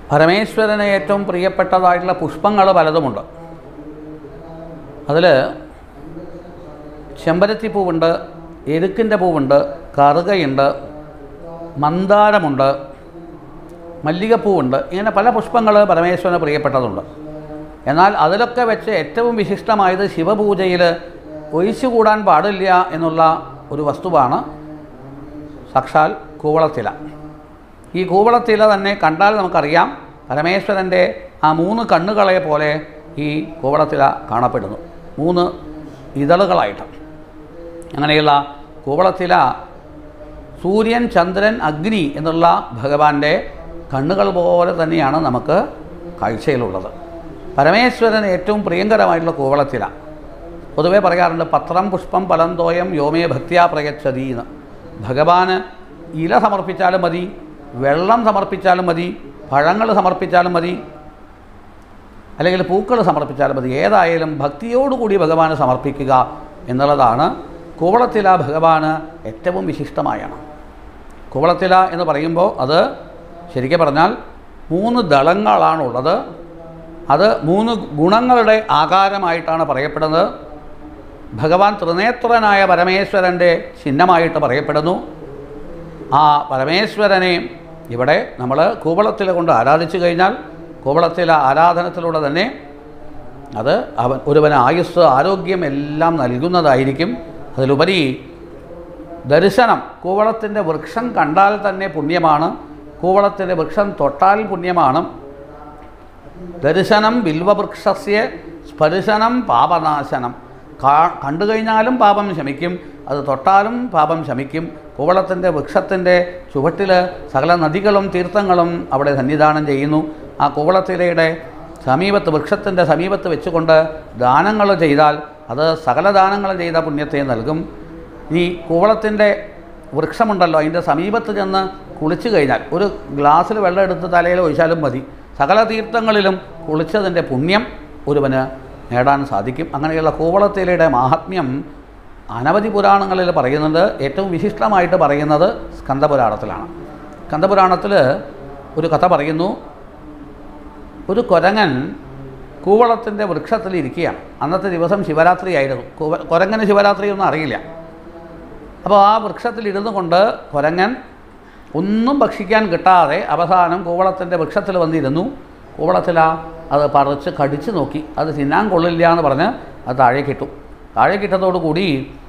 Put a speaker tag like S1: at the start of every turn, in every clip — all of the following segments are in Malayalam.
S1: പരമേശ്വരന് ഏറ്റവും പ്രിയപ്പെട്ടതായിട്ടുള്ള പുഷ്പങ്ങൾ പലതുമുണ്ട്. അതിൽ ചെമ്പരത്തിപ്പൂവുണ്ട്, എരുക്കിൻ്റെ പൂവുണ്ട്, കറുകയുണ്ട്, മന്ദാരമുണ്ട്, മല്ലികപ്പൂവുണ്ട്. ഇങ്ങനെ പല പുഷ്പങ്ങൾ പരമേശ്വരന് പ്രിയപ്പെട്ടതുണ്ട്. എന്നാൽ അതിലൊക്കെ വെച്ച് ഏറ്റവും വിശിഷ്ടമായത് ശിവപൂജയിൽ ഒഴിച്ചുകൂടാൻ പാടില്ല എന്നുള്ള ഒരു വസ്തുവാണ് സാക്ഷാൽ കൂവളത്തില. ഈ കൂവളത്തില തന്നെ കണ്ടാൽ നമുക്കറിയാം പരമേശ്വരൻ്റെ ആ 3 കണ്ണുകളെ പോലെ ഈ കൂവളത്തില കാണപ്പെടുന്നു, 3 ഇതളുകളായിട്ട്. അങ്ങനെയുള്ള കൂവളത്തില സൂര്യൻ, ചന്ദ്രൻ, അഗ്നി എന്നുള്ള ഭഗവാന്റെ കണ്ണുകൾ പോലെ തന്നെയാണ് നമുക്ക് കാഴ്ചയിലുള്ളത്. പരമേശ്വരന് ഏറ്റവും പ്രിയങ്കരമായിട്ടുള്ള കൂവളത്തില. പൊതുവെ പറയാറുണ്ട് പത്രം പുഷ്പം ഫലം തോയം യോമേ ഭക്ത്യാ പ്രയച്ഛതി എന്ന്. ഭഗവാന് ഇല സമർപ്പിച്ചാലും മതി, വെള്ളം സമർപ്പിച്ചാലും മതി, പഴങ്ങൾ സമർപ്പിച്ചാലും മതി, അല്ലെങ്കിൽ പൂക്കൾ സമർപ്പിച്ചാലും മതി. ഏതായാലും ഭക്തിയോടുകൂടി ഭഗവാന് സമർപ്പിക്കുക എന്നുള്ളതാണ് കൂവളത്തില ഭഗവാന് ഏറ്റവും വിശിഷ്ടമായാണ്. കൂവളത്തില എന്ന് പറയുമ്പോൾ അത് ശരിക്കും പറഞ്ഞാൽ 3 ദളങ്ങളാണുള്ളത്. അത് 3 ഗുണങ്ങളുടെ ആകാരമായിട്ടാണ് പറയപ്പെടുന്നത്. ഭഗവാൻ ത്രിനേത്രനായ പരമേശ്വരൻ്റെ ചിഹ്നമായിട്ട് പറയപ്പെടുന്നു. ആ പരമേശ്വരനെ ഇവിടെ നമ്മൾ കൂവളത്തില കൊണ്ട് ആരാധിച്ചു കഴിഞ്ഞാൽ കൂവളത്തില ആരാധനത്തിലൂടെ തന്നെ അത് ഒരുവന് ആയുസ്, ആരോഗ്യം എല്ലാം നൽകുന്നതായിരിക്കും. അതിലുപരി ദർശനം, കൂവളത്തിൻ്റെ വൃക്ഷം കണ്ടാൽ തന്നെ പുണ്യമാണ്, കൂവളത്തിൻ്റെ വൃക്ഷം തൊട്ടാൽ പുണ്യമാണ്. ദർശനം ബിൽവവൃക്ഷസ്യ സ്പർശനം പാപനാശനം. കണ്ടു കഴിഞ്ഞാലും പാപം ശമിക്കും, അത് തൊട്ടാലും പാപം ശമിക്കും. കൂവളത്തിൻ്റെ വൃക്ഷത്തിൻ്റെ ചുവട്ടിൽ സകല നദികളും തീർത്ഥങ്ങളും അവിടെ സന്നിധാനം ചെയ്യുന്നു. ആ കൂവളത്തിലയുടെ സമീപത്ത്, വൃക്ഷത്തിൻ്റെ സമീപത്ത് വെച്ചുകൊണ്ട് ദാനങ്ങൾ ചെയ്താൽ അത് സകല ദാനങ്ങൾ ചെയ്ത പുണ്യത്തെ നൽകും. ഈ കൂവളത്തിൻ്റെ വൃക്ഷമുണ്ടല്ലോ, അതിൻ്റെ സമീപത്ത് ചെന്ന് കുളിച്ചു കഴിഞ്ഞാൽ, ഒരു ഗ്ലാസ്സിൽ വെള്ളം എടുത്ത് തലയിൽ ഒഴിച്ചാലും മതി, സകല തീർത്ഥങ്ങളിലും കുളിച്ചതിൻ്റെ പുണ്യം ഒരുവന് നേടാൻ സാധിക്കും. അങ്ങനെയുള്ള കൂവളത്തിലയുടെ മാഹാത്മ്യം അനവധി പുരാണങ്ങളിൽ പറയുന്നുണ്ട്. ഏറ്റവും വിശിഷ്ടമായിട്ട് പറയുന്നത് സ്കന്ദപുരാണത്തിലാണ്. സ്കന്ദപുരാണത്തിൽ ഒരു കഥ പറയുന്നു. ഒരു കുരങ്ങൻ കൂവളത്തിൻ്റെ വൃക്ഷത്തിൽ ഇരിക്കുകയാണ്. അന്നത്തെ ദിവസം ശിവരാത്രി ആയിരുന്നു. കുരങ്ങന് ശിവരാത്രിയൊന്നും അറിയില്ല. അപ്പോൾ ആ വൃക്ഷത്തിലിരുന്നു കൊണ്ട് കുരങ്ങൻ ഒന്നും ഭക്ഷിക്കാൻ കിട്ടാതെ അവസാനം കൂവളത്തിൻ്റെ വൃക്ഷത്തിൽ വന്നിരുന്നു. കൂവളത്തില അത് പറിച്ച് കടിച്ചു നോക്കി, അത് തിന്നാൻ കൊള്ളില്ല എന്ന് പറഞ്ഞ് അത് താഴേക്കിട്ടു. താഴേക്കിട്ടതോടുകൂടി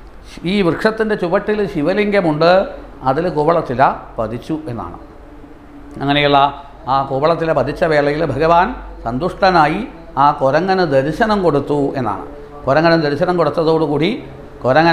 S1: ഈ വൃക്ഷത്തിൻ്റെ ചുവട്ടിൽ ശിവലിംഗമുണ്ട്, അതിൽ കൂവളത്തില പതിച്ചു എന്നാണ്. അങ്ങനെയുള്ള ആ കൂവളത്തില പതിച്ച വേളയിൽ ഭഗവാൻ സന്തുഷ്ടനായി ആ കുരങ്ങന് ദർശനം കൊടുത്തു എന്നാണ്. കുരങ്ങന് ദർശനം കൊടുത്തതോടുകൂടി കുരങ്ങൻ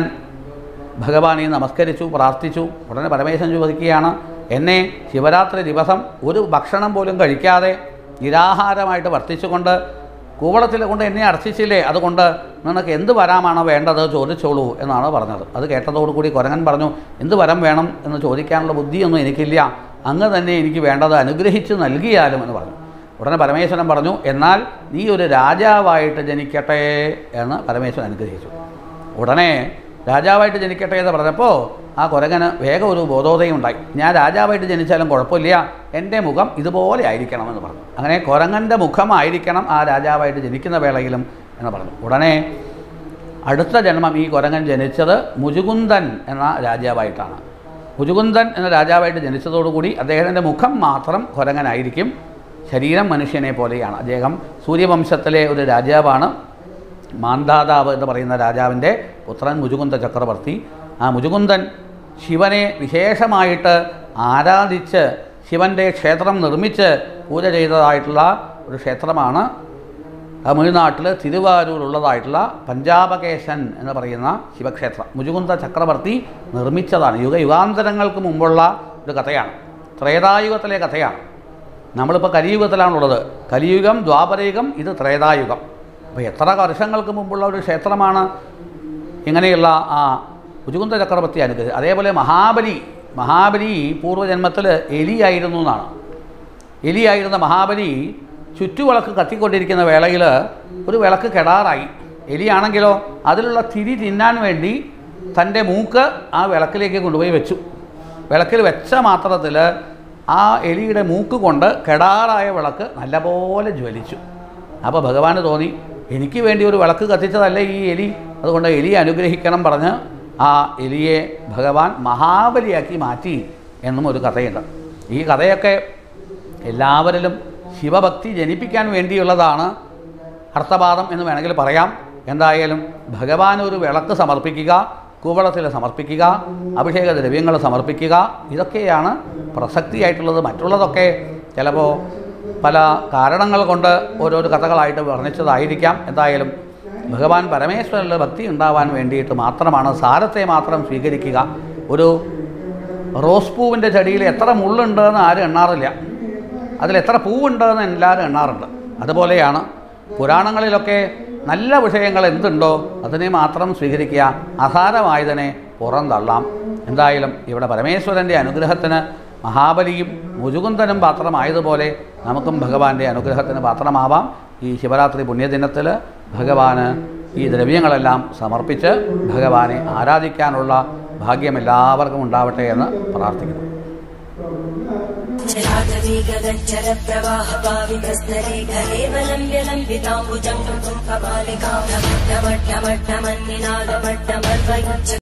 S1: ഭഗവാനെ നമസ്കരിച്ചു, പ്രാർത്ഥിച്ചു. ഉടനെ പരമേശ്വരൻ ചോദിക്കുകയാണ്, എന്നെ ശിവരാത്രി ദിവസം ഒരു ഭക്ഷണം പോലും കഴിക്കാതെ നിരാഹാരമായിട്ട് വർത്തിച്ചുകൊണ്ട് കൂവളത്തില കൊണ്ട് എന്നെ അർച്ചിച്ചില്ലേ, അതുകൊണ്ട് നിനക്ക് എന്ത് വരമാണോ വേണ്ടത് ചോദിച്ചോളൂ എന്നാണ് പറഞ്ഞത്. അത് കേട്ടതോടുകൂടി കുരങ്ങൻ പറഞ്ഞു, എന്ത് വരം വേണം എന്ന് ചോദിക്കാനുള്ള ബുദ്ധിയൊന്നും എനിക്കില്ല, അങ്ങ് തന്നെ എനിക്ക് വേണ്ടത് അനുഗ്രഹിച്ച് നൽകിയാലും എന്ന് പറഞ്ഞു. ഉടനെ പരമേശ്വരൻ പറഞ്ഞു, എന്നാൽ നീ ഒരു രാജാവായിട്ട് ജനിക്കട്ടെ എന്ന് പരമേശ്വരൻ അനുഗ്രഹിച്ചു. ഉടനെ രാജാവായിട്ട് ജനിക്കട്ടെ എന്ന് പറഞ്ഞപ്പോൾ ആ കുരങ്ങന് വേഗം ഒരു ബോധോദയം ഉണ്ടായി. ഞാൻ രാജാവായിട്ട് ജനിച്ചാലും കുഴപ്പമില്ല, എൻ്റെ മുഖം ഇതുപോലെ ആയിരിക്കണമെന്ന് പറഞ്ഞു. അങ്ങനെ കുരങ്ങൻ്റെ മുഖമായിരിക്കണം ആ രാജാവായിട്ട് ജനിക്കുന്ന വേളയിലും എന്ന് പറഞ്ഞു. ഉടനെ അടുത്ത ജന്മം ഈ കുരങ്ങൻ ജനിച്ചത് മുചുകുന്ദൻ എന്ന രാജാവായിട്ടാണ്. മുചുകുന്ദൻ എന്ന രാജാവായിട്ട് ജനിച്ചതോടുകൂടി അദ്ദേഹത്തിൻ്റെ മുഖം മാത്രം കുരങ്ങനായിരിക്കും, ശരീരം മനുഷ്യനെ പോലെയാണ്. അദ്ദേഹം സൂര്യവംശത്തിലെ ഒരു രാജാവാണ്. മാന്ധാതാവ് എന്ന് പറയുന്ന രാജാവിൻ്റെ പുത്രൻ മുചുകുന്ദ ചക്രവർത്തി. ആ മുചുകുന്ദൻ ശിവനെ വിശേഷമായിട്ട് ആരാധിച്ച് ശിവൻ്റെ ക്ഷേത്രം നിർമ്മിച്ച് പൂജ ചെയ്തതായിട്ടുള്ള ഒരു ക്ഷേത്രമാണ് തമിഴ്നാട്ടിൽ തിരുവാരൂരുള്ളതായിട്ടുള്ള പഞ്ചാബകേശൻ എന്ന് പറയുന്ന ശിവക്ഷേത്രം. മുചുകുന്ദ ചക്രവർത്തി നിർമ്മിച്ചതാണ്. യുഗാന്തരങ്ങൾക്ക് മുമ്പുള്ള ഒരു കഥയാണ്, ത്രേതായുഗത്തിലെ കഥയാണ്. നമ്മളിപ്പോൾ കലിയുഗത്തിലാണുള്ളത്. കലിയുഗം, ദ്വാപരയുഗം, ഇത് ത്രേതായുഗം. അപ്പോൾ എത്ര വർഷങ്ങൾക്ക് മുമ്പുള്ള ഒരു ക്ഷേത്രമാണ് ഇങ്ങനെയുള്ള ആ മുചുകുന്ദ ചക്രവർത്തി അനുഗ്രഹിച്ചത്. അതേപോലെ മഹാബലി പൂർവ്വജന്മത്തിൽ എലിയായിരുന്നു എന്നാണ്. എലിയായിരുന്ന മഹാബലി ചുറ്റുവിളക്ക് കത്തിക്കൊണ്ടിരിക്കുന്ന വേളയിൽ ഒരു വിളക്ക് കെടാറായി. എലിയാണെങ്കിലോ അതിലുള്ള തിരി തിന്നാൻ വേണ്ടി തൻ്റെ മൂക്ക് ആ വിളക്കിലേക്ക് കൊണ്ടുപോയി വെച്ചു. വിളക്കിൽ വെച്ച മാത്രത്തിൽ ആ എലിയുടെ മൂക്ക് കൊണ്ട് കെടാറായ വിളക്ക് നല്ലപോലെ ജ്വലിച്ചു. അപ്പോൾ ഭഗവാന് തോന്നി, എനിക്ക് വേണ്ടി ഒരു വിളക്ക് കത്തിച്ചതല്ലേ ഈ എലി, അതുകൊണ്ട് എലിയെ അനുഗ്രഹിക്കണം പറഞ്ഞ് ആ എലിയെ ഭഗവാൻ മഹാബലിയാക്കി മാറ്റി എന്നും ഒരു കഥയുണ്ട്. ഈ കഥയൊക്കെ എല്ലാവരിലും ശിവഭക്തി ജനിപ്പിക്കാൻ വേണ്ടിയുള്ളതാണ്. അർത്ഥവാദം എന്ന് വേണമെങ്കിൽ പറയാം. എന്തായാലും ഭഗവാൻ ഒരു വിളക്ക് സമർപ്പിക്കുക, കൂവളത്തിൽ സമർപ്പിക്കുക, അഭിഷേക ദ്രവ്യങ്ങൾ സമർപ്പിക്കുക, ഇതൊക്കെയാണ് പ്രസക്തിയായിട്ടുള്ളത്. മറ്റുള്ളതൊക്കെ ചിലപ്പോൾ പല കാരണങ്ങൾ കൊണ്ട് ഓരോരോ കഥകളായിട്ട് വർണ്ണിച്ചതായിരിക്കാം. എന്തായാലും ഭഗവാൻ പരമേശ്വരനിൽ ഭക്തി ഉണ്ടാവാൻ വേണ്ടിയിട്ട് മാത്രമാണ് സാരത്തെ മാത്രം സ്വീകരിക്കുക. ഒരു റോസ് പൂവിൻ്റെ ചെടിയിൽ എത്ര മുള്ളുണ്ടെന്ന് ആരും എണ്ണാറില്ല, അതിലെത്ര പൂവുണ്ടെന്ന് എല്ലാവരും എണ്ണാറുണ്ട്. അതുപോലെയാണ് പുരാണങ്ങളിലൊക്കെ നല്ല വിഷയങ്ങൾ എന്തുണ്ടോ അതിനെ മാത്രം സ്വീകരിക്കുക, അസാരമായതിനെ പുറന്തള്ളാം. എന്തായാലും ഇവിടെ പരമേശ്വരൻ്റെ അനുഗ്രഹത്തിന് മഹാബലിയും മുചുകുന്ദനും പാത്രമായതുപോലെ നമുക്കും ഭഗവാന്റെ അനുഗ്രഹത്തിന് പാത്രമാവാം. ഈ ശിവരാത്രി പുണ്യദിനത്തിൽ ഭഗവാന് ഈ ദ്രവ്യങ്ങളെല്ലാം സമർപ്പിച്ച് ഭഗവാനെ ആരാധിക്കാനുള്ള ഭാഗ്യം എല്ലാവർക്കും ഉണ്ടാവട്ടെ എന്ന് പ്രാർത്ഥിക്കുന്നു.